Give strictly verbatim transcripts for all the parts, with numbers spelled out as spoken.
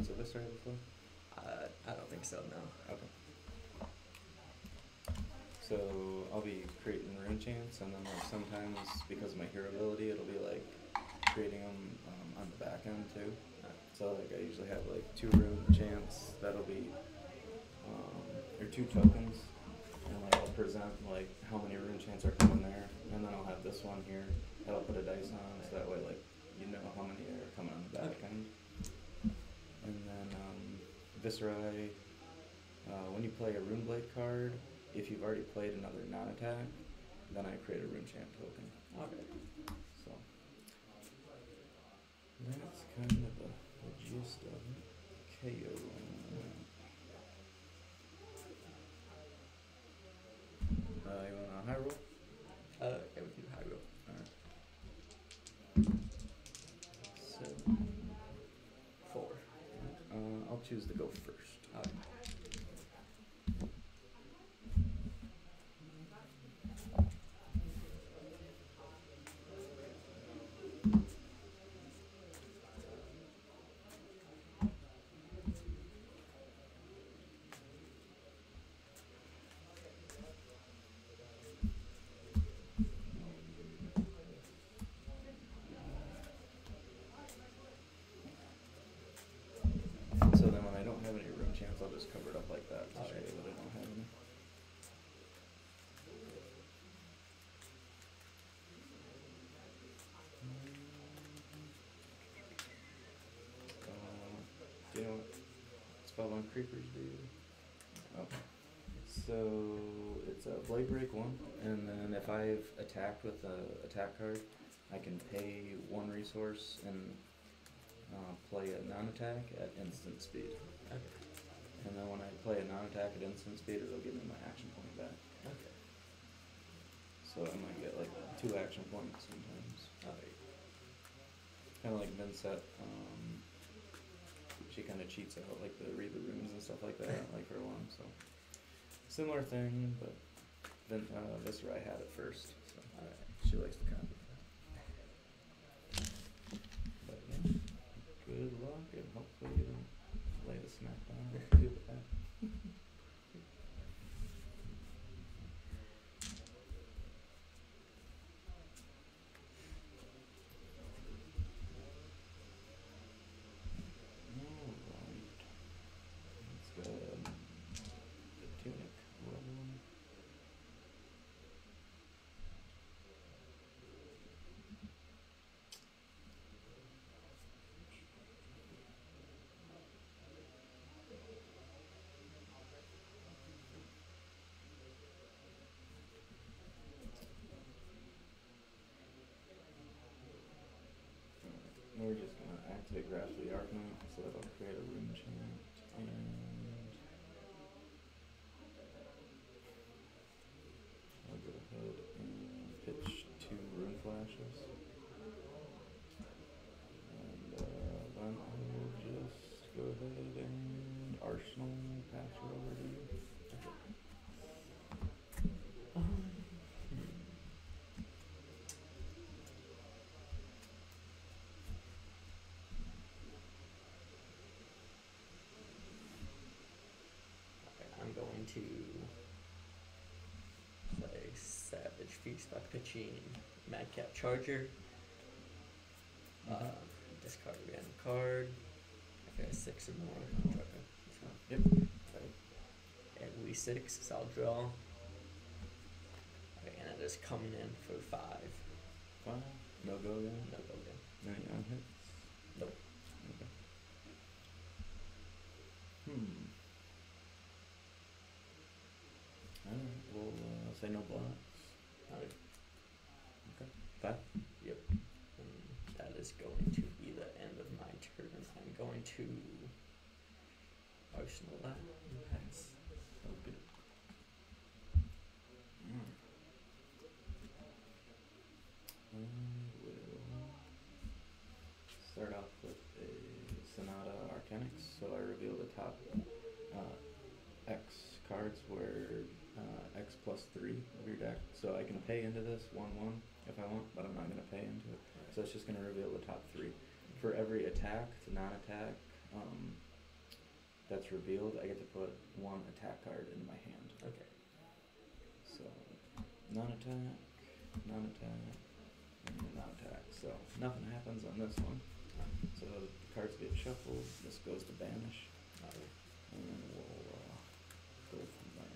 runes of Viscera before? Uh, I don't think so, no. Okay. So I'll be creating rune chants, and then like sometimes because of my hero ability, it'll be like creating them um, on the back end too. So like I usually have like two rune chants that'll be, um, or two tokens, and like I'll present like how many rune chants are coming there, and then I'll have this one here that I'll put a dice on, so that way like you know how many are coming on the back end. And then um, Viscerai, uh, when you play a Runeblade card, if you've already played another non-attack, then I create a rune chant token. Okay. So that's kind of the, the gist of it. K O. Uh, you want a high roll? Uh, yeah, we can do high roll. Alright. Seven. Four. Uh, I'll choose to go first. Okay. So then when I don't have any rune chants, I'll just cover it up like that to show you that I don't have any. Uh, do you know what Spellbound Creepers do? Okay. So it's a Blade Break one, and then if I've attacked with a attack card, I can pay one resource and uh, play a non-attack at instant speed. Okay. And then when I play a non-attack at instant speed, it'll give me my action point back. Okay. So I might get like two action points sometimes. Okay. Kind of like Vincent, um, she kind of cheats out like the read the runes and stuff like that, like for one. So similar thing, but then uh, Viscerai had it first. So Alright. she likes to copy. But yeah, good luck, and hopefully you don't lay the smack down too bad. Alright. Let's go the tunic level. We're just gonna activate Grasp of the Arcanite, so that'll create a rune chant, and I'll go ahead and pitch two rune flashes, and uh, then I will just go ahead and Arsenal pass her over to you. Okay, I'm going to play Savage Feast by pitching Madcap Charger. Uh, discard a random card. If I have six or more, I'll drop it. So, Yep. and we six, so I'll draw. Okay, and it is coming in for five. Five. No go then. No go again. Any unhits? Nope. Okay. Hmm. Alright, we'll uh, say no blocks. Alright. Okay. Five. Yep. And that is going to be the end of my turn. I'm going to Arsenal that and pass. Sounds good. Mm. And we'll start off with a Sonata Arcanix. So I reveal the top uh, X cards where uh, X plus three of your deck. So I can pay into this one one if I want, but I'm not going to pay into it. So it's just going to reveal the top three. For every attack to non-attack um, that's revealed, I get to put one attack card into my hand. Okay. So, non-attack, non-attack, and non-attack. So, nothing happens on this one. So, the cards get shuffled, this goes to banish, Alright. and then we'll uh, go from there.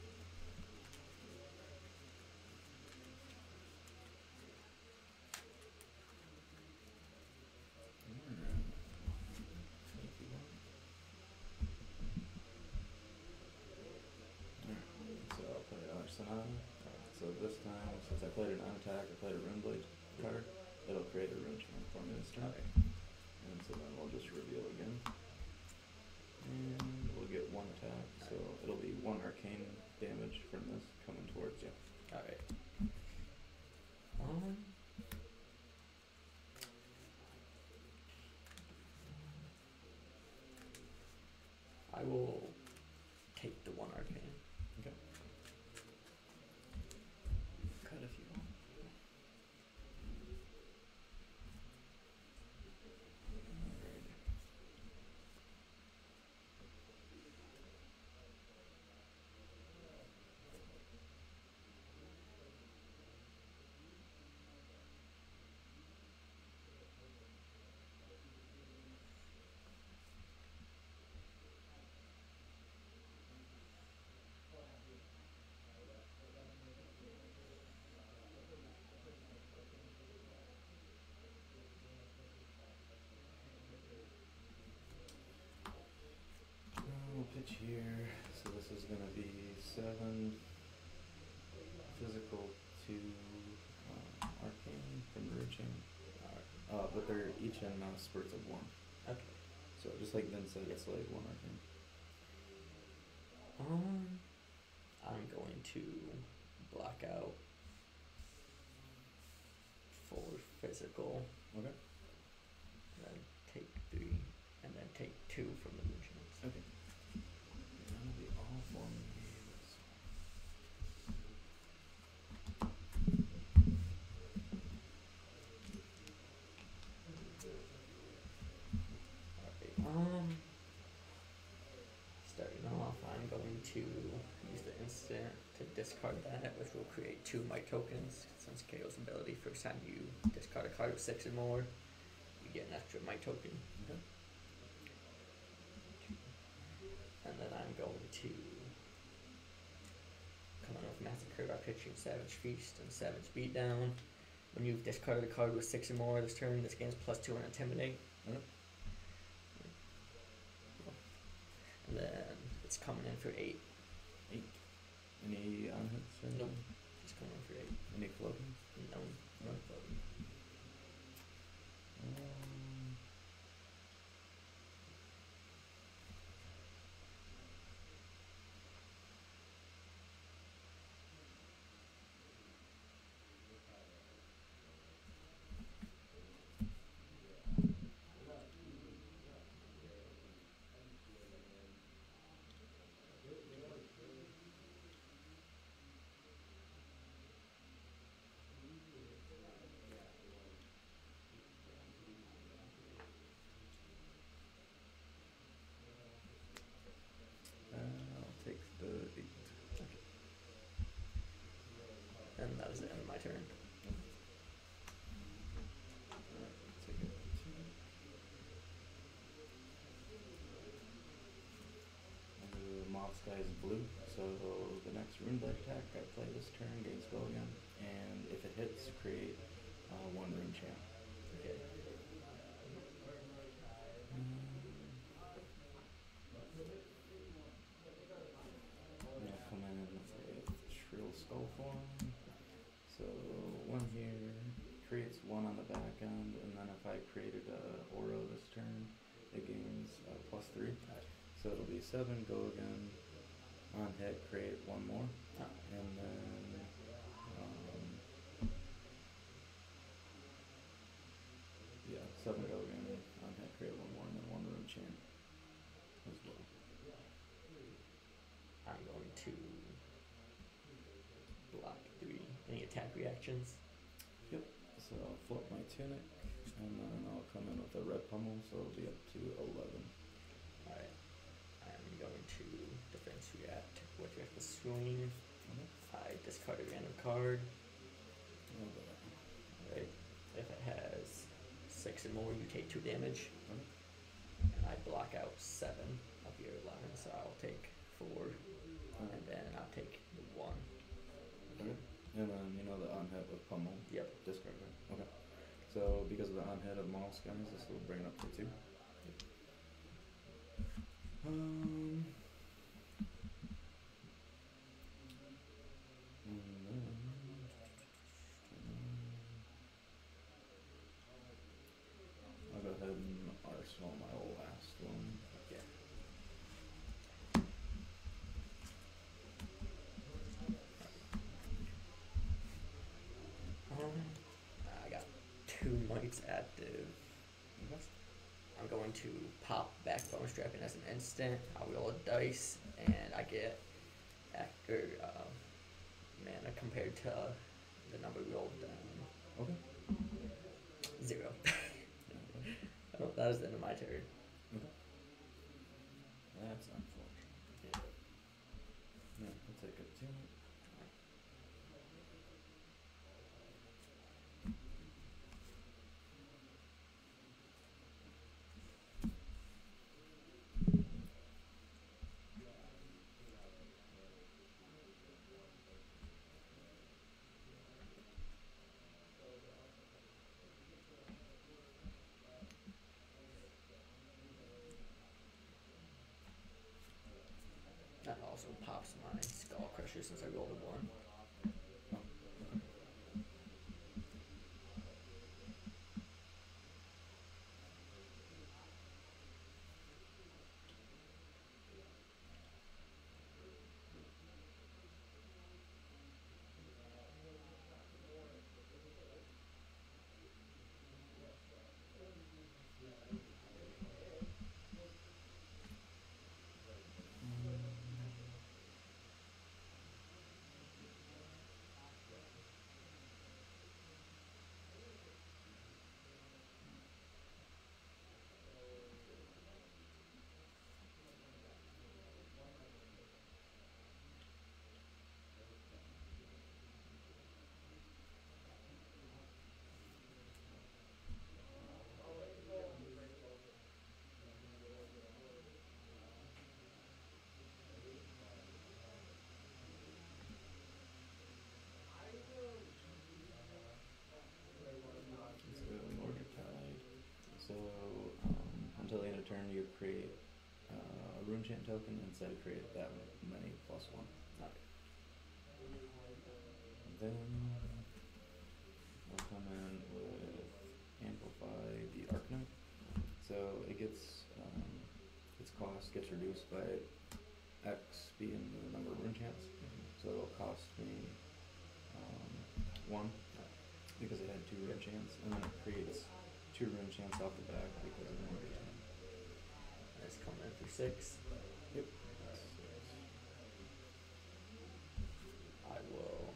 Alright. If you want. Alright, so I'll play another Sonata. So this time, since I played a non-attack, I played a Runeblade card, it'll create a rune chain for me this turn. Okay. And so then we'll just reveal again. And we'll get one attack, so it'll be one arcane damage from this coming towards you. Alright. Um. I will take the one arcane. Okay. Cut if you want. Alrighty. We'll pitch here. So this is gonna be seven physical to um, arcane from the root chain. Alright. Uh, but they're each in uh, spurts of one. Okay. So just like Vin said, it's like one arcane. Um. I'm going to block out four physical, Okay. and then take three, and then take two from the munitions. Okay. That'll be all for me. Alright, um, starting off, I'm going to use the instant to discard that, which will create two might tokens. Since K O's ability, first time you discard a card with six or more, you get an extra might token. Okay. And then I'm going to come in with Massacre by pitching Savage Feast and Savage Beatdown. When you've discarded a card with six or more this turn, this gains plus two on Intimidate. Okay. And then it's coming in for eight. Eight. Any on hits or Nope. anything? It's coming in for eight. Any floating? No, no floating. Um, uh, I'll take the eight. And that was the end of my turn. Alright, take it. And the mob sky is blue, so the next Runeblade attack I play this turn gains go again, and if it hits, create uh, one rune champ. Okay. I'm gonna come in with Shrill Skull Form. So one here creates one on the back end, and then if I created a aura this turn, it gains uh, plus three. So it'll be seven, go again, on hit, create one more, Ah, and then um, yeah, seven go again, on hit, create one more, and then one rune champ as well. I'm going to block three. Any attack reactions? Yep. So I'll flip my tunic, and then I'll come in with a red pummel, so it'll be up to eleven. Alright. green. Okay. I discard a random card. Oh, but- Right. If it has six or more, you take two damage. Okay. And I block out seven of your eleven, so I'll take four, Alright. and then I'll take the one. Okay. And then you know the on-hit with pummel. Yep. Discard, right? Okay. So because of the on-hit of Moss guys, this will bring it up to two. Um. And then, I'll go ahead and arsenal my last one. Yeah. Um, I got two mites active. Okay. I'm going to pop Backbone Strapping as an instant. I'll roll a dice, and I get after uh, mana compared to the number rolled down. Okay. Zero. Okay. Oh, that was the end of my turn. Okay. That's unfortunate. Yeah. Yeah, I'll take it too. That also pops my Skull Crusher since I rolled a one. Oh, okay. So Morgan Tide. So um, until the end of turn, you create uh, a rune chant token and say create that many plus one. Okay. And then I'll come in with amplify the Arcanite. So it gets um, its cost gets reduced by X being the number of rune chants. So it'll cost me um, one because it had two rune chants, and then it creates two rune chants off the back because of one rune chant. That's coming in for six. Yep. I will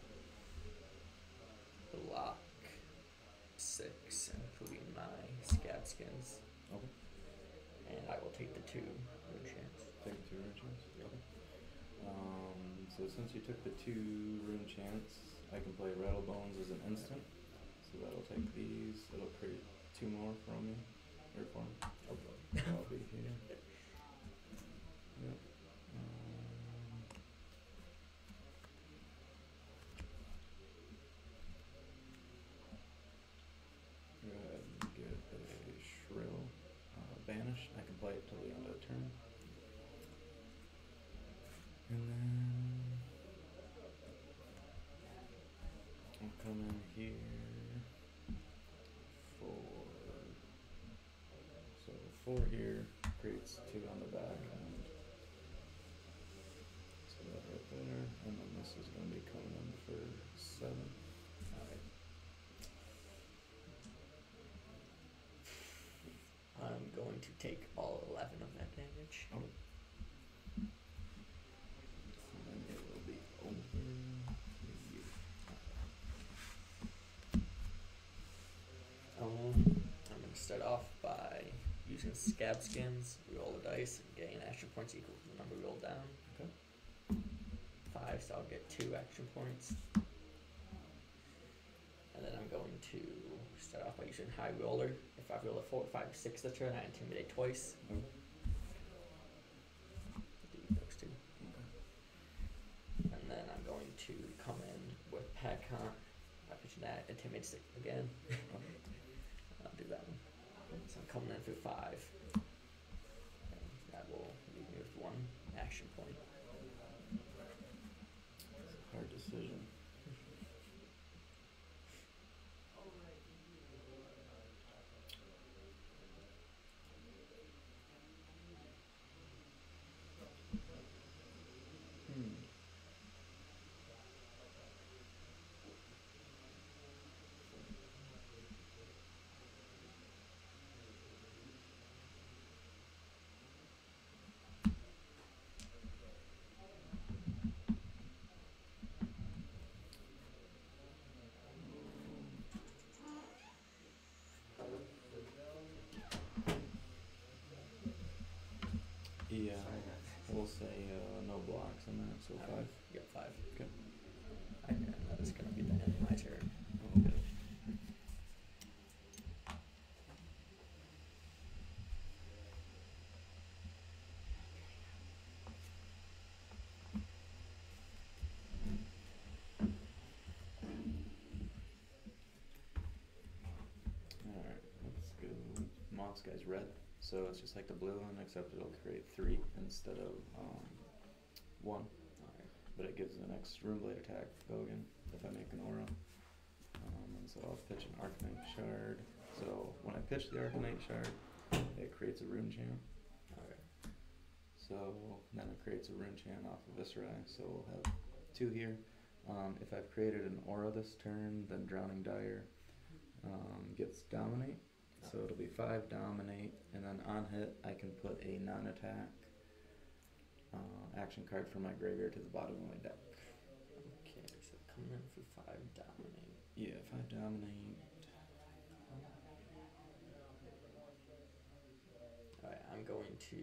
block six, including my Scab Skins, Okay. and I will take the two rune chants. Take the two rune chants. Okay. Um, so since you took the two rune chants, I can play Rattle Bones as an instant. So that'll take these. It'll create two more from me, or for me. Oh boy. So I'll be here. Yep. Um, go ahead and get a Shrill uh, banished. I can play it till the end of the turn. And then I'll come in here for so four here creates two on the back end. So that right there, and then this is gonna be coming in for seven. Alright. I'm going to take all eleven of that damage. Oh. And then it will be over to you. Um, I'm going to start off by using Scab Skins, roll a dice, and gain extra points equal to the number rolled down. Okay. five, so I'll get two action points. And then I'm going to start off by using High Roller. If I roll a four, five, six the turn, I intimidate twice. Okay. Do those two. And then I'm going to come in with Pack Hunt. I pitch that, intimidate six again. I'll do that one. So I'm coming in for five. And that will leave me with one action point. It's a hard decision. Hmm. Yeah, we'll say uh, no blocks on that, so Alright. five. Yep, five. Okay. And that is going to be the end of my turn. Okay. Alright, let's go. Moss guy's red, so it's just like the blue one, except it'll create three instead of um, one. Alright. But it gives the next Rune Blade attack go again if I make an aura. Um, and so I'll pitch an Arcanite Shard. So when I pitch the Arcanite Shard, it creates a Rune Chant. Alright. So then it creates a Rune Chant off of Viserai. So we'll have two here. Um, if I've created an aura this turn, then Drowning Dire um, gets Dominate. So it'll be five Dominate, and then on hit I can put a non-attack uh, action card from my graveyard to the bottom of my deck. Okay, so coming in for five dominate. Yeah, five Dominate. Alright, I'm going to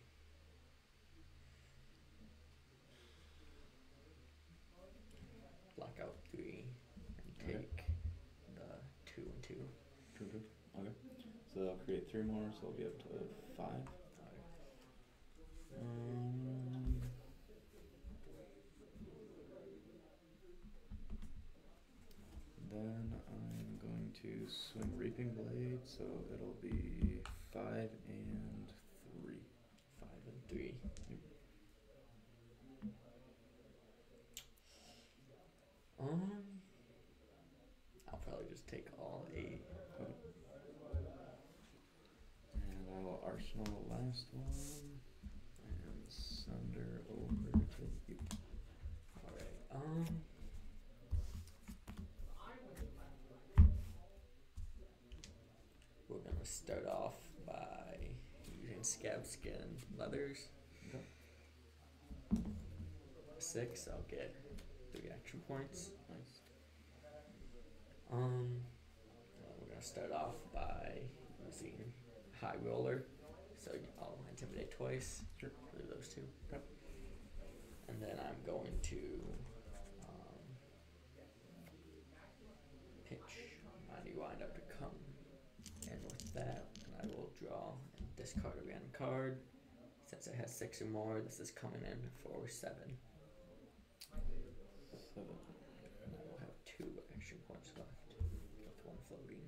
block out three and Okay. take the two and two. Two, two. Okay. So I'll create three more, so I'll be up to five. Alright. Um, then I'm going to swing Reaping Blade, so it'll be five and three. Five and three. Yep. Um, I'll probably just take all eight. Okay. And I will Arsenal the last one and Sunder over to you. Alright, um. We're gonna start off by using Scab Skin Leathers. Okay. Six, I'll get three action points. Nice. Um, well, we're gonna start off by using High Roller, so I'll intimidate twice. Sure. For those two. Yep. And then I'm going to um, pitch my Rewind Up to come in with that, and I will draw and discard a random card. Since it has six or more, this is coming in for seven. Seven. And I will have two action points left with one floating.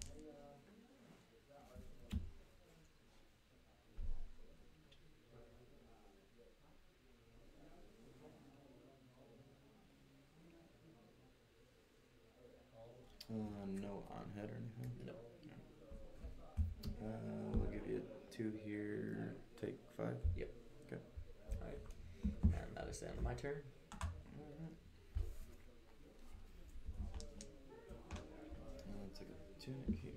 Uh, no on head or anything. No. Uh, we'll give you two here. Take five. Yep. Okay. Alright. And that is the end of my turn. Alright. Uh, let's take a tunic here.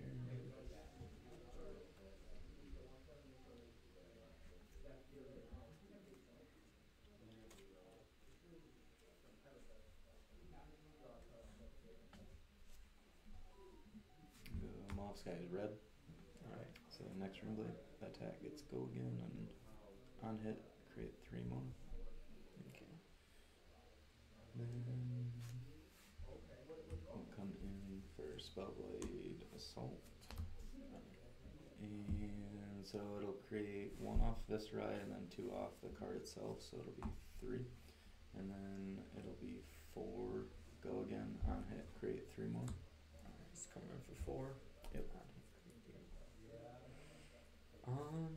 The Moss guy is red. Alright. So the next Rune Blade attack gets go again, and on hit create three more. Okay. then we'll come in for Spellblade Assault. And so it'll create one off Viscerai and then two off the card itself, so it'll be three. And then it'll be four, go again, on hit, create three more. Alright, it's coming in for four. Yep. Um,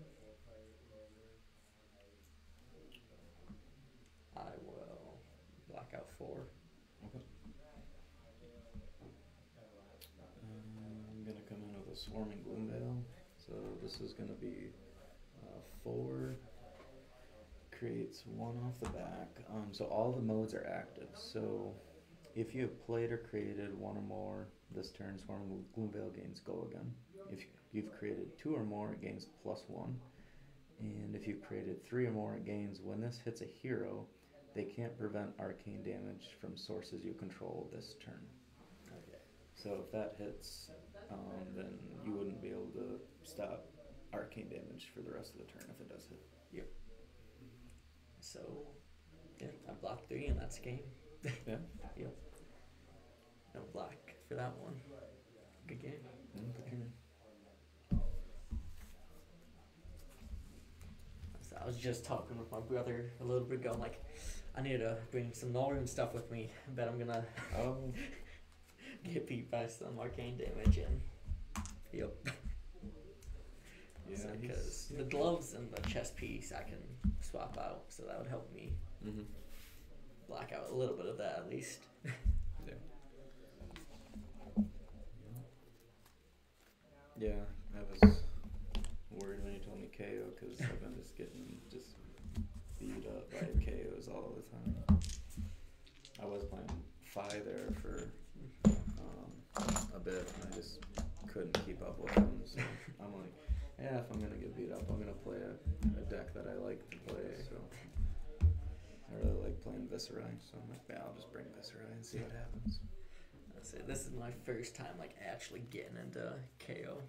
I will black out four. Okay. Um, I'm gonna come in with a Swarming Gloomveil. So this is gonna be uh, four, creates one off the back. Um, so all the modes are active. So if you have played or created one or more this turn, Swarming Gloomveil gains go again. If you've created two or more, it gains plus one. And if you've created three or more, it gains when this hits a hero, they can't prevent arcane damage from sources you control this turn. Okay. So if that hits, um, then you wouldn't be able to stop arcane damage for the rest of the turn if it does hit. Yep. So, yeah, I blocked three and that's game. Yeah. Yep. No black for that one. Good game. Mm, good game. So I was just talking with my brother a little bit ago. I'm like, I need to bring some Northern stuff with me. I bet I'm gonna Oh. get beat by some arcane damage and yep. Yeah. Because the gloves and the chest piece I can swap out, so that would help me Mm-hmm. block out a little bit of that at least. Yeah. Yeah, I was worried when you told me K O because I've been just getting just beat up by K Os all the time. I was playing Fi there for um, a bit and I just couldn't keep up with them. So I'm like, yeah, if I'm gonna get beat up, I'm gonna play a, a deck that I like to play. So I really like playing Viscerai, so I'm like, yeah, I'll just bring Viscerai and see what happens. That's it. This is my first time like actually getting into K O.